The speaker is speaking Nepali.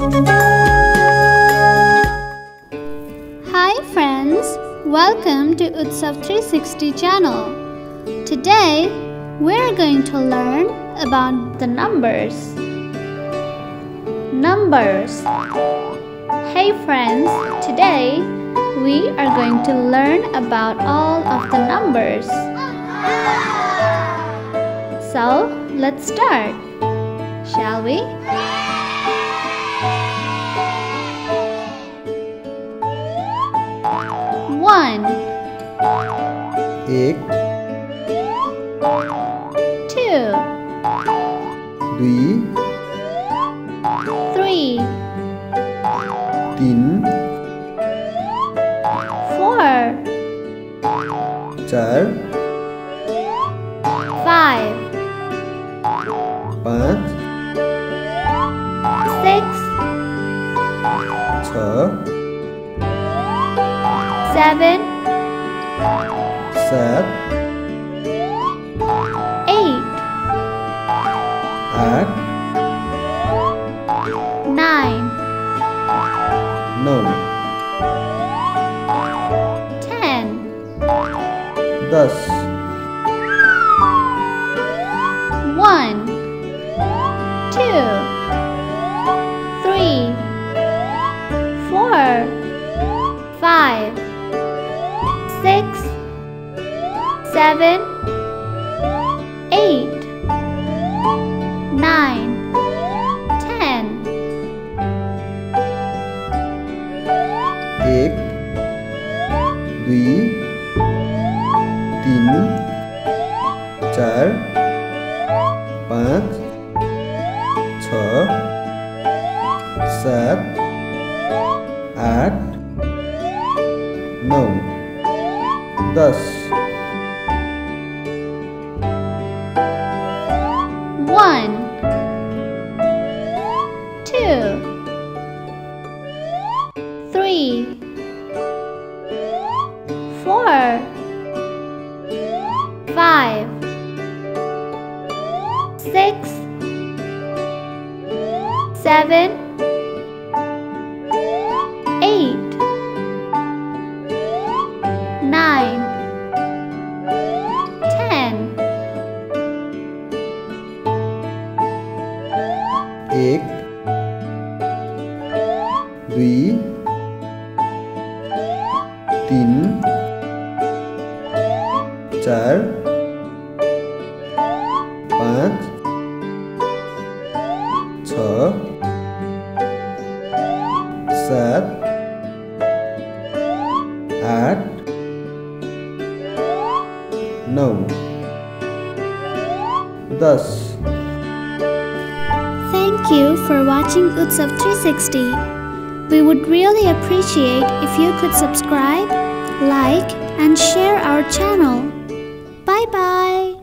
Hi friends, welcome to Utsav 360 channel. Today we're going to learn about the numbers. Numbers. Hey friends, today we are going to learn about all of the numbers. So let's start, shall we? One, एक, two, दुई, three, तीन, four, चार, five, पाँच, six, छ, seven, सात, eight, आठ, nine, नौ, 10, 10, 1, 2, 3, 4, 5, 6, 7, 8, 9, 10. एक, दुई, तीन, चार, पाँच, छ, सात, आठ, नौ, 10, 1, 2, 3, 4, 5, 6, 7, 8, 9, 10. एक, दुई, तीन, चार, पाँच, छ, सात, आठ, नौ, 10. Thank you for watching Utsav 360. We would really appreciate if you could subscribe, like, and share our channel. Bye bye.